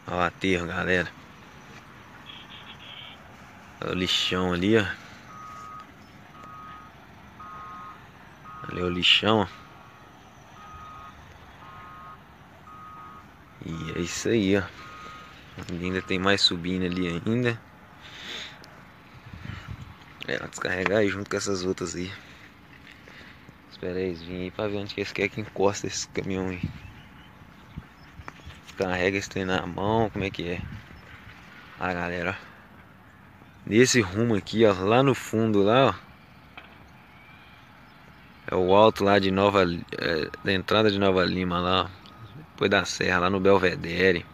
Ó o aterro, galera. Olha o lixão ali, ó. Ali é o lixão, ó. E é isso aí, ó. Ainda tem mais subindo ali ainda. É, descarregar aí junto com essas outras aí. Espera aí, eles virem aí pra ver onde que eles querem que encosta esse caminhão aí. Descarrega esse trem na mão, como é que é? Ah, galera, ó. Nesse rumo aqui, ó, lá no fundo lá, ó. É o alto lá de da entrada de Nova Lima lá, ó. Depois da serra, lá no Belvedere.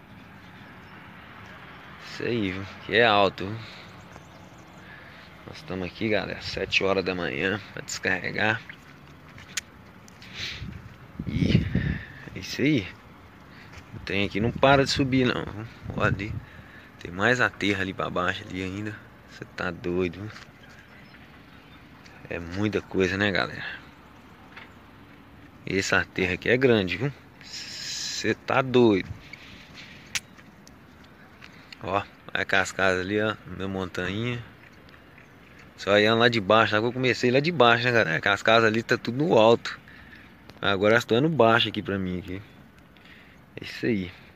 Isso aí, viu? Que é alto, viu? Nós estamos aqui, galera, 7 horas da manhã pra descarregar. E é isso aí. O trem aqui não para de subir não. Olha ali. Tem mais aterro ali pra baixo ali ainda. Você tá doido, viu? É muita coisa, né, galera? Esse aterro aqui é grande, viu? Você tá doido. Ó, vai com as casas ali, ó, na montanha. Só ia lá de baixo, agora eu comecei lá de baixo, né, galera? Que as casas ali tá tudo no alto. Agora elas estão no baixo aqui pra mim aqui. É isso aí.